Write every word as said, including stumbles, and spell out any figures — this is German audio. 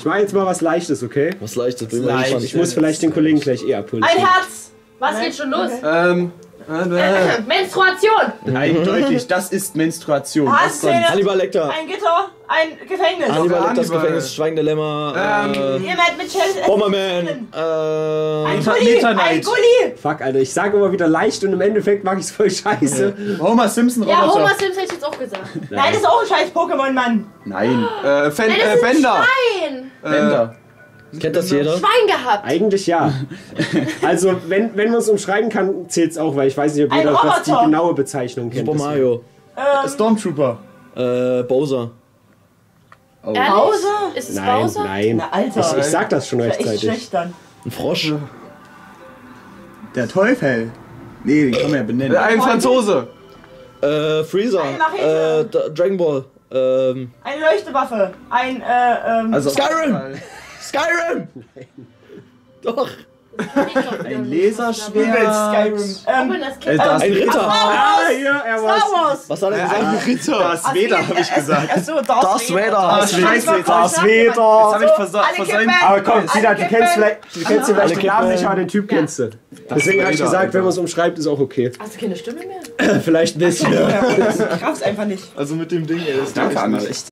Ich mache jetzt mal was Leichtes, okay? Was Leichtes, bin Leicht. gespannt. Ich muss vielleicht den Kollegen gleich eher abholen. Ein Herz! Was geht schon los? Ähm, Äh, Menstruation! eindeutig, das ist Menstruation. Was Handzähne, sonst? Hannibal Lecter. ein Gitter, ein Gefängnis. Hannibal Lecters Hannibal. Gefängnis, Schweigende Lämmer. Ähm, äh, Jemand mit Chelsea. Bomberman. Ein Äh, Gulli, Meta ein Knight. Gulli. Fuck, Alter, ich sage immer wieder leicht und im Endeffekt mache ich es voll scheiße. Homer Simpson Ja, Roboter. Homer Simpson hätte ich jetzt auch gesagt. Nein, das ist auch ein scheiß Pokémon, Mann. Nein. Äh, Fen Nein, äh, das ist ein Bender. Schwein! Bender. kennt das jeder? Schwein gehabt! Eigentlich ja. Also, wenn, wenn man es umschreiben kann, zählt es auch, weil ich weiß nicht, ob Ein jeder was die Roboter. genaue Bezeichnung kennt. Super Mario. Ähm, Stormtrooper. Äh, Bowser. Oh. Ehrlich? Bowser? Ist es Nein, Bowser? nein. Na, Alter. Ich, ich sag das schon Das ist echt rechtzeitig. schlecht dann. Ein Frosch. Der Teufel. Nee, den kann man ja benennen. Ein Franzose. Äh, Freezer. Eine Machete. Äh, D- Dragon Ball. Ähm, Eine Leuchtewaffe. Ein, äh, ähm. Also Skyrim. Skyrim! Doch. Ein Übelst Laserschwert. Skyrim. Ähm, das Äh, Kind. das Ein Ritter. Ah, hier, er Star war's. Wars. Was hat er Ein gesagt? Ritter. Das Vader, habe ich gesagt. Achso, Darth, Darth Vader. Ah, Das scheiße, Darth Vader. Jetzt hab ich versa alle versäumt. Kippen. Aber komm, Alle Sina, du Kippen. kennst vielleicht, du kennst ihn vielleicht den Namen Kippen. nicht, aber den Typ kennst du. Deswegen habe ich Vader, gesagt, Alter. wenn man es umschreibt, ist auch okay. Hast du keine Stimme mehr? Vielleicht ein bisschen. Ich raff's einfach nicht. Also mit dem Ding, ey, das Danke, kann ich Anna. nicht. Echt.